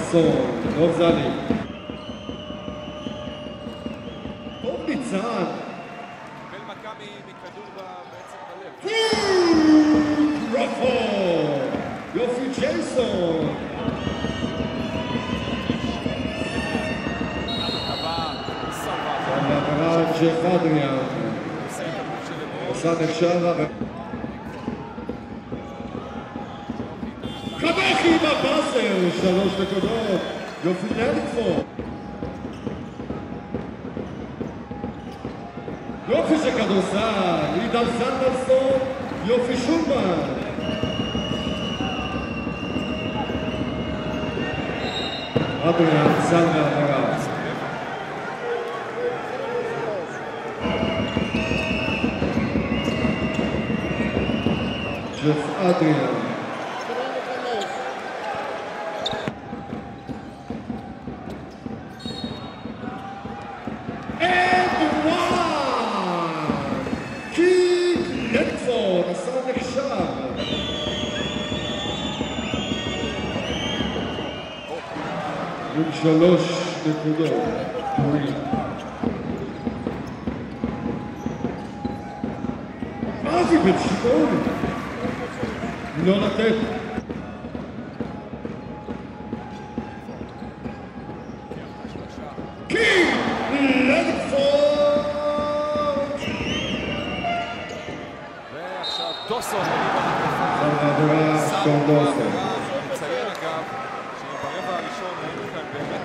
סמנסון, דוב זלי. טוב ניצן. קיבל מכה מכדור בעצם בלב. רפו! יופי ג'ייסון! לעברה ג'ף אדריאן. עושה נפשרה קבחי עם הבאסר, 3 נקודות, יופי לנדפורד. יופי של כדורסל, עידן סנדרסון, יופי שולמן. אדריאן סל מהעברה. ג'ף אדריאן. עשה נחשב. עם 3 נקודות. אבי בן שמעון. לא לתת. קינג לנדפורד. דוסון, העברה של דוסון. מציין אגב שברבע הראשון היינו כאן באמת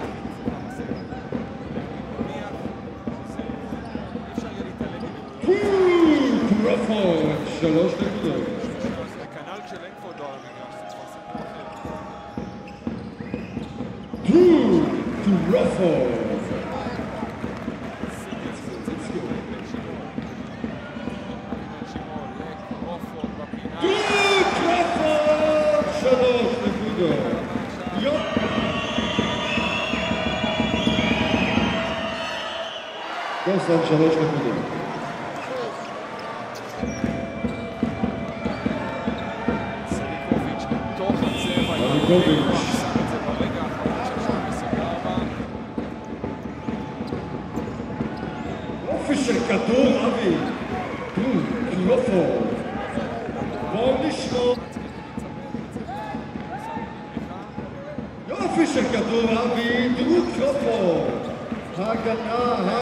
אפשר יהיה להתעלם רפורד, 3 נקודות. כנ"ל כשלנקפורד לא על המגרש, זה כבר אחר. סיפור רפורד. דוסון 3 נקודות. סליקוביץ' בתוך הצבע, סליקוביץ' שם את זה ברגע האחרון של שעה 24. יופי של כדור אבי. רפורד. בואו נשמור. יופי של כדור אבי. דרוק רפורד. הגנה.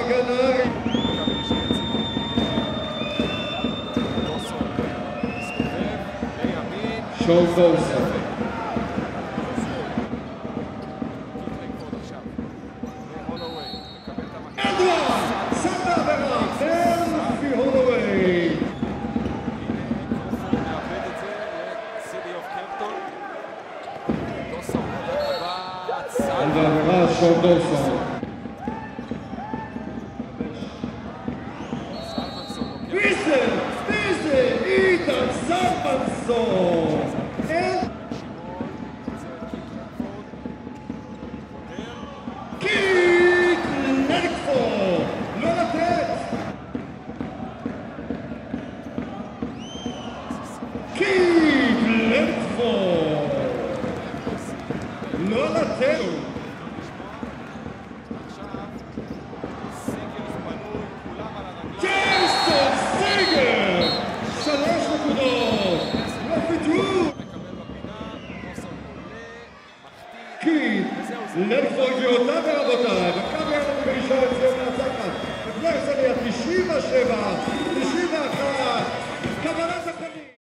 שון דוסון. אדוארד! שם בעברה! אלפי הולווי! מאבד את זה לסיטי אוף קמפטון. דוסון בטבעת. על בעברה שון דוסון. ויזה! עידן סלמנסון! קיק לנדפורד! לא לתת! קיק לנדפורד! לא לתת! ג'ייסון סיגר! 3 נקודות! קיק לנדפורד ואותם ורבותיי, מכבי יחד בראשון אצלנו מהצחת, ובני הרצליה 97, 91, קבלת